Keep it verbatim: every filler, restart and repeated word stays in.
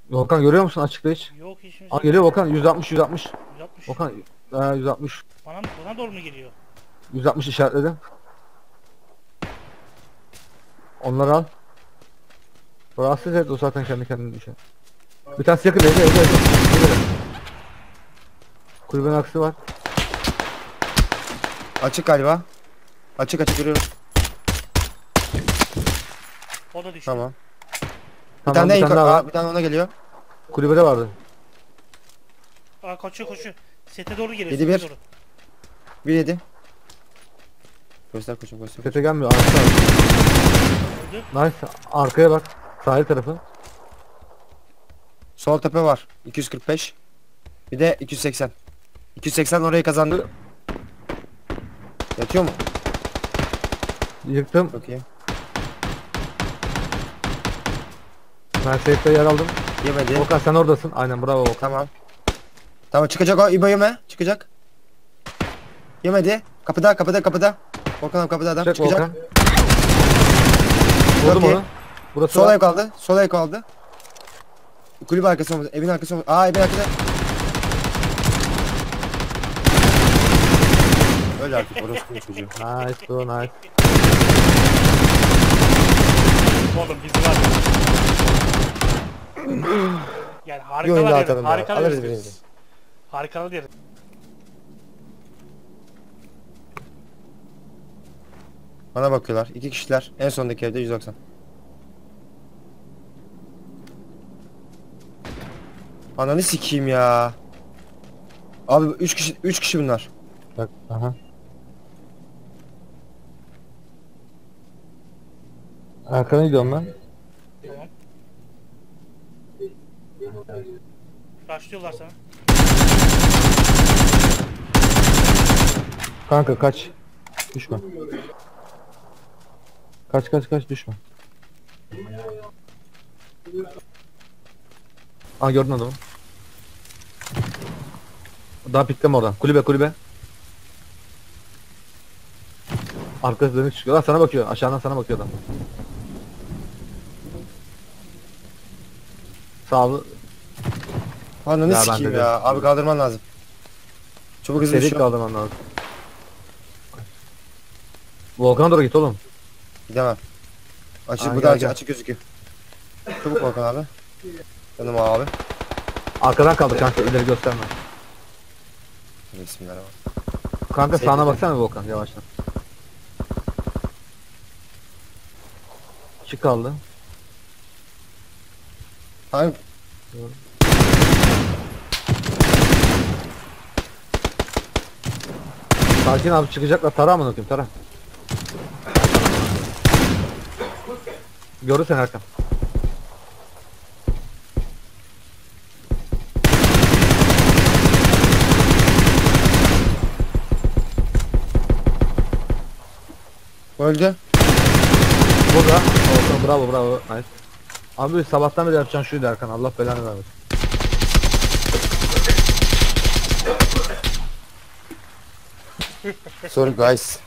Volkan görüyor musun açıkta hiç? Yok hiç kimse. Aa geliyor Volkan, yüz altmış yüz altmış. yüz altmış. Volkan ha, yüz altmış. Bana, bana doğru mu geliyor? yüz altmış işaretledim. Onları al. Rahatsız et, o zaten kendi kendine düşer. Bir tanesi yakın, evde evde evde. Kulübenin aksi var. Açık galiba. Açık açık görüyorum. O da düştü. Tamam. Bir Tamam, tane de bir en tane daha Aa, var. bir tane ona geliyor. Kulübede vardı. Aa koşuyor koşuyor. Sete doğru geliyor. Yedi sete bir. doğru. Bir yedi. Göster koçum göster. Sete gelmiyor. Arkada. Öldü. Nice. Arkaya bak. Sahil tarafı. Sol tepe var. iki yüz kırk beş. Bir de iki yüz seksen. iki yüz seksen orayı kazandı. Yatıyor mu? Yıktım. Çok iyi. Ben safe'de yer aldım. Yemedi. Volkan sen oradasın. Aynen, bravo Volkan. Tamam. Tamam çıkacak o İbo yeme. Çıkacak. Yemedi. Kapıda kapıda kapıda. Volkan abi kapıda adam Çek çıkacak. Volkan. Vurdum Çok iyi. onu. Burası Sol var. ayak aldı. Sol ayak aldı. Kulübe arkası olmadı. Evin arkası olmadı. Aa evin arkada. Öyle artık orospu çocuğu. Nice bro, nice. Oğlum biz var. Yani Bir oyun harikalar daha yeriz. atalım ya. Harikalar Alırız yeriz. birimizi. biz. Harikalar yeriz. Bana bakıyorlar. İki kişiler. En sondaki evde yüz doksan. Ananı sikeyim ya. Abi üç kişi üç kişi bunlar. Bak, aha. Arkana gidiyorum ben. Tamam. Başlıyorlar sana. Kanka kaç. Düşme. Kaç kaç kaç, düşme. Aa gördün adamı. Daha pikleme oradan. Kulübe kulübe. Arkası dönük çıkıyor. Lan sana bakıyor. Aşağıdan sana bakıyor adam. Sağlı. Ananı Ya ben sikeyim dedim. ya. Abi kaldırman lazım. Çabuk hızlı Seri düşüyor. kaldırman lazım. Volkan'a doğru git oğlum. Gidemem. Açık Aa, bu gel, da açık, gel. açık gözüküyor. Çabuk Volkan abi. Canım abi. Arkadan kaldı kanka, ileri gösterme. Bismillahirrahmanirrahim. Kanka Sevdim. sağına baksana Volkan, yavaştan. Çık kaldı. Hangi? Sakin abi, çıkacaklar. Tara amına koyayım, tara. Görür seni Erkan. Öldü. Burada. Volkan bravo bravo. Nice. Abi sabahtan beri yapacağın şuydu Erkan. Allah belanı vermesin. Sorry guys.